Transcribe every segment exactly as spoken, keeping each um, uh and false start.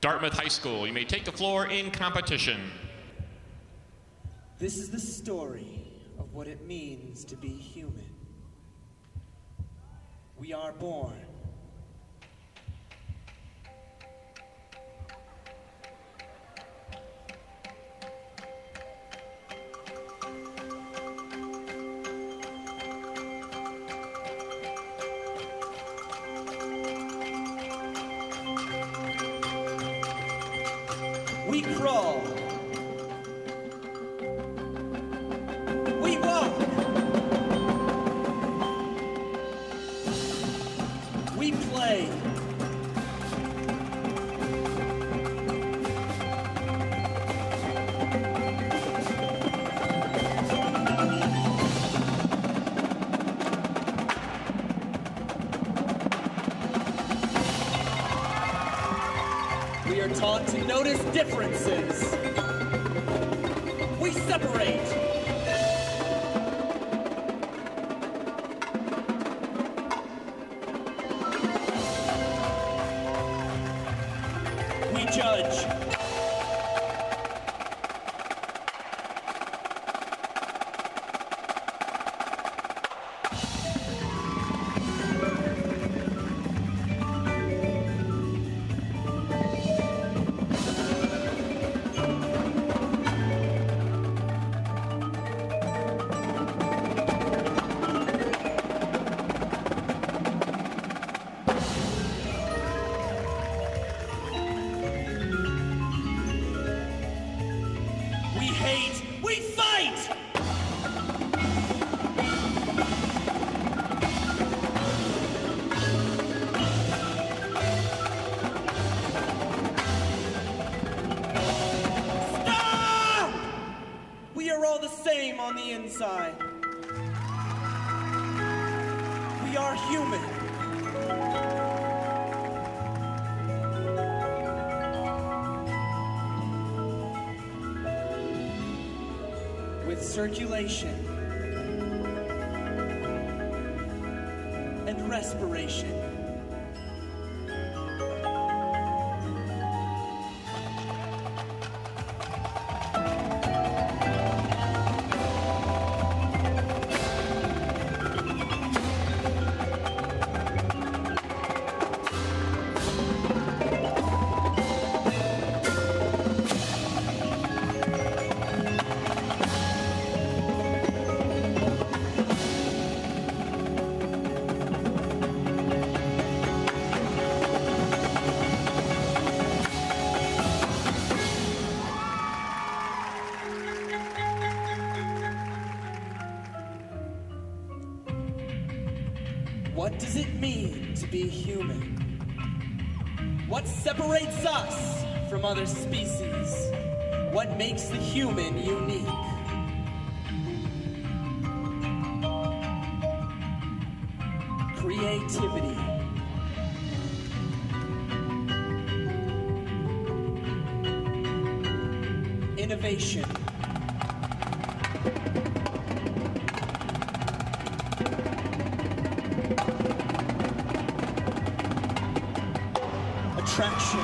Dartmouth High School, you may take the floor in competition. This is the story of what it means to be human. We are born. We crawl. We walk. We play. We are taught to notice differences. We separate. We judge. We hate, we fight! Stop! We are all the same on the inside. We are human. With circulation and respiration. What does it mean to be human? What separates us from other species? What makes the human unique? Creativity. Innovation. Attraction.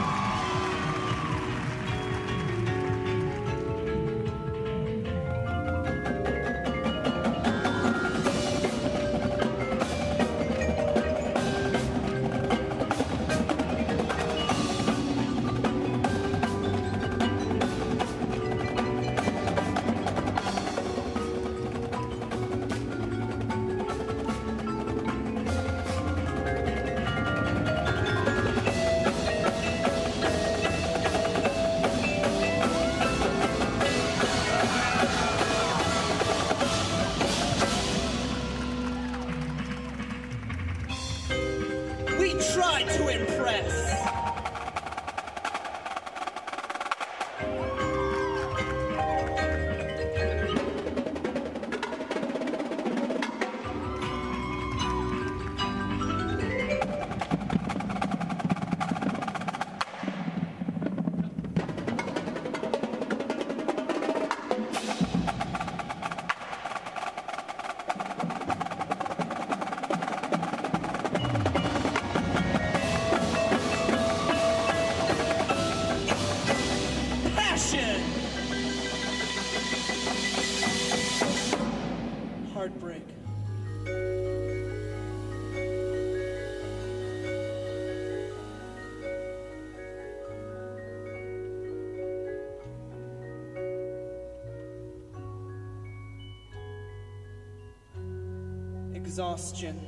exhaustion,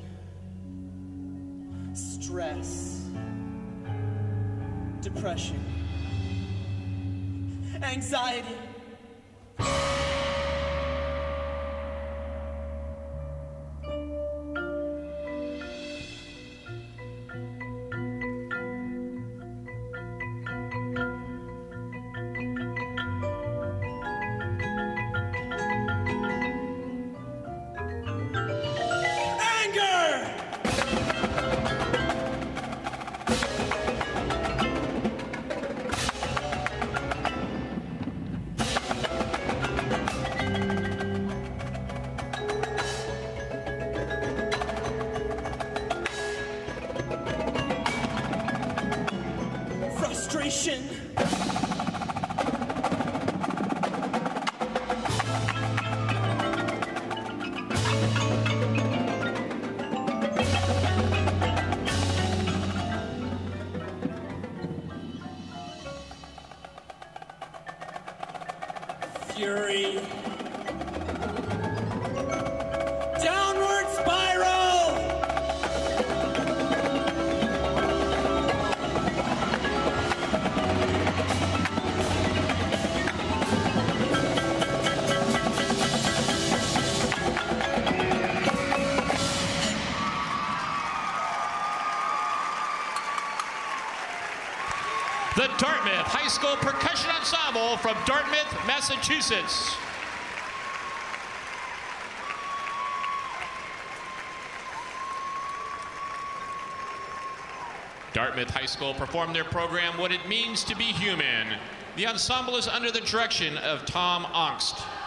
stress, depression, anxiety. Frustration. Fury. Downward spiral. The Dartmouth High School Percussion Ensemble from Dartmouth, Massachusetts. Dartmouth High School performed their program, What It Means to Be Human. The ensemble is under the direction of Tom Ongst.